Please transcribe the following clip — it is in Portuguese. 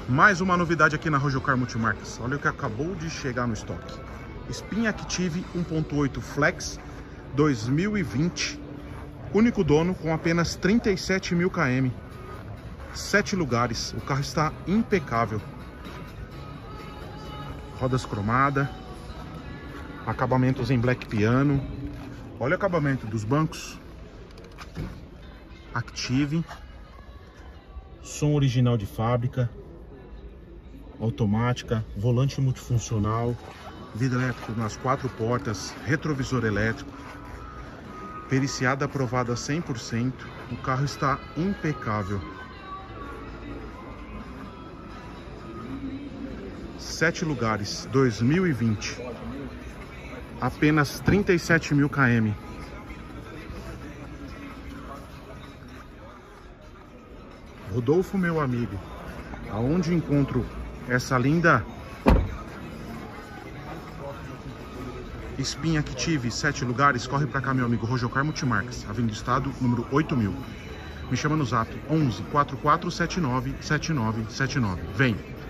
Mais uma novidade aqui na Rojocar Multimarcas. Olha o que acabou de chegar no estoque. Spin Active 1.8 Flex 2020. Único dono com apenas 37.000 km. 7 lugares. O carro está impecável. Rodas cromadas. Acabamentos em black piano. Olha o acabamento dos bancos. Active. Som original de fábrica. Automática, volante multifuncional, vidro elétrico nas 4 portas, retrovisor elétrico, periciada aprovada 100%, o carro está impecável. 7 lugares, 2020, apenas 37.000 km. Rodolfo, meu amigo, aonde encontro essa linda Spin Active 7 lugares? Corre pra cá, meu amigo. Rojocar Multimarcas, Avenida do Estado, número 8000. Me chama no zap 11 4479 7979. Vem!